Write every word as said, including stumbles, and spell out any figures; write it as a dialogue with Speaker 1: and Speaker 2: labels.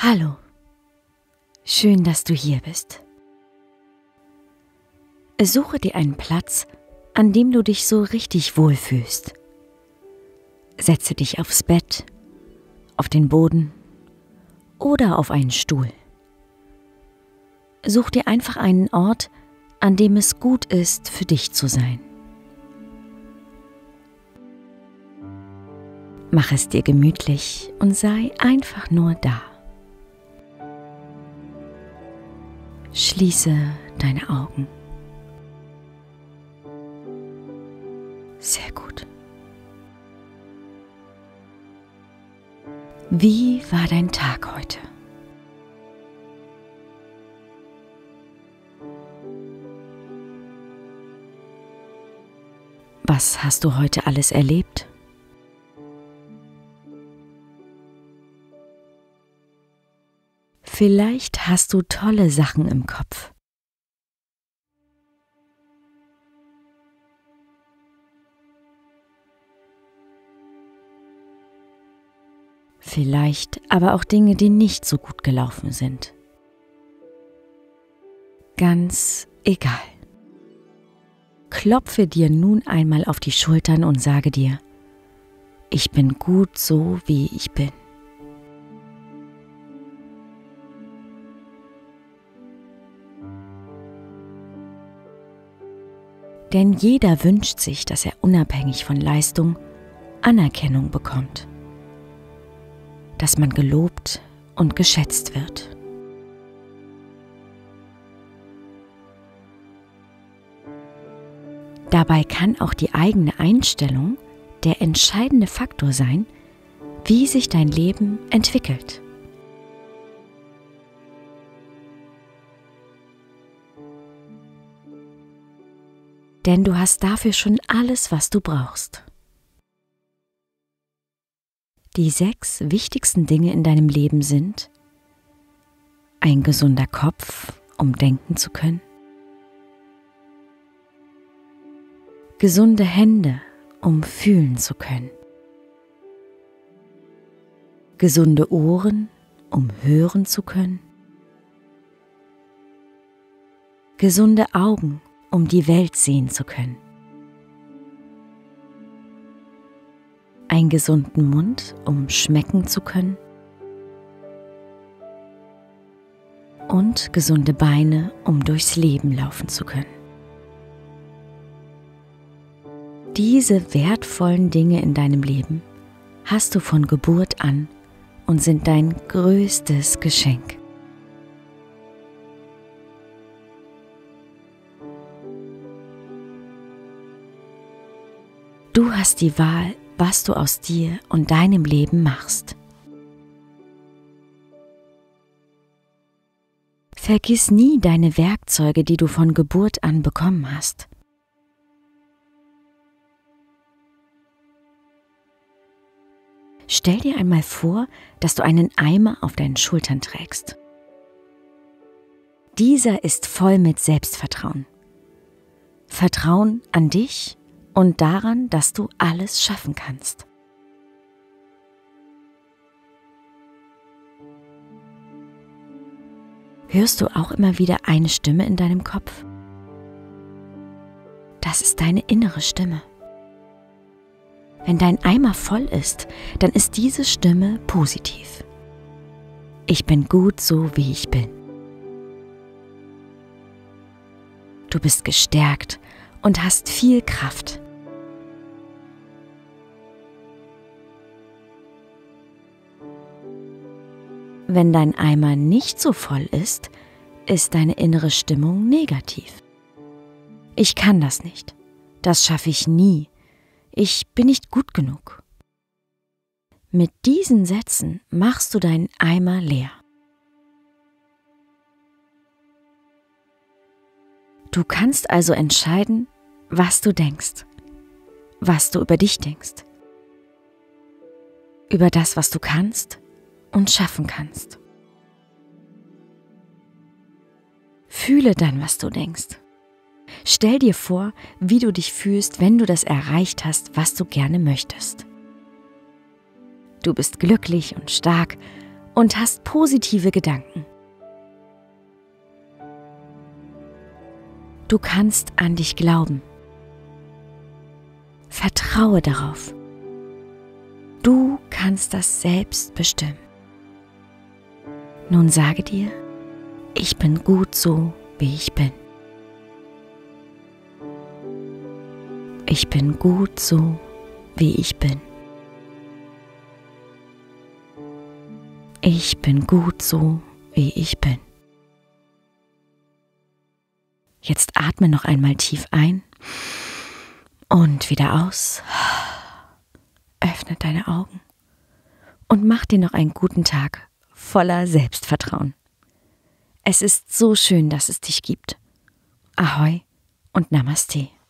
Speaker 1: Hallo, schön, dass du hier bist. Suche dir einen Platz, an dem du dich so richtig wohlfühlst. Setze dich aufs Bett, auf den Boden oder auf einen Stuhl. Such dir einfach einen Ort, an dem es gut ist, für dich zu sein. Mach es dir gemütlich und sei einfach nur da. Schließe deine Augen. Sehr gut. Wie war dein Tag heute? Was hast du heute alles erlebt? Vielleicht hast du tolle Sachen im Kopf. Vielleicht aber auch Dinge, die nicht so gut gelaufen sind. Ganz egal. Klopfe dir nun einmal auf die Schultern und sage dir: Ich bin gut so, wie ich bin. Denn jeder wünscht sich, dass er unabhängig von Leistung Anerkennung bekommt, dass man gelobt und geschätzt wird. Dabei kann auch die eigene Einstellung der entscheidende Faktor sein, wie sich dein Leben entwickelt. Denn du hast dafür schon alles, was du brauchst. Die sechs wichtigsten Dinge in deinem Leben sind: ein gesunder Kopf, um denken zu können; gesunde Hände, um fühlen zu können; gesunde Ohren, um hören zu können; gesunde Augen, um die Welt sehen zu können; einen gesunden Mund, um schmecken zu können; und gesunde Beine, um durchs Leben laufen zu können. Diese wertvollen Dinge in deinem Leben hast du von Geburt an und sind dein größtes Geschenk. Du hast die Wahl, was du aus dir und deinem Leben machst. Vergiss nie deine Werkzeuge, die du von Geburt an bekommen hast. Stell dir einmal vor, dass du einen Eimer auf deinen Schultern trägst. Dieser ist voll mit Selbstvertrauen. Vertrauen an dich und daran, dass du alles schaffen kannst. Hörst du auch immer wieder eine Stimme in deinem Kopf? Das ist deine innere Stimme. Wenn dein Eimer voll ist, dann ist diese Stimme positiv. Ich bin gut so, wie ich bin. Du bist gestärkt und hast viel Kraft. Wenn dein Eimer nicht so voll ist, ist deine innere Stimmung negativ. Ich kann das nicht. Das schaffe ich nie. Ich bin nicht gut genug. Mit diesen Sätzen machst du deinen Eimer leer. Du kannst also entscheiden, was du denkst, was du über dich denkst, über das, was du kannst und schaffen kannst. Fühle dann, was du denkst. Stell dir vor, wie du dich fühlst, wenn du das erreicht hast, was du gerne möchtest. Du bist glücklich und stark und hast positive Gedanken. Du kannst an dich glauben. Vertraue darauf. Du kannst das selbst bestimmen. Nun sage dir, ich bin gut so, wie ich bin. Ich bin gut so, wie ich bin. Ich bin gut so, wie ich bin. Jetzt atme noch einmal tief ein und wieder aus. Öffne deine Augen und mach dir noch einen guten Tag voller Selbstvertrauen. Es ist so schön, dass es dich gibt. Ahoi und Namaste.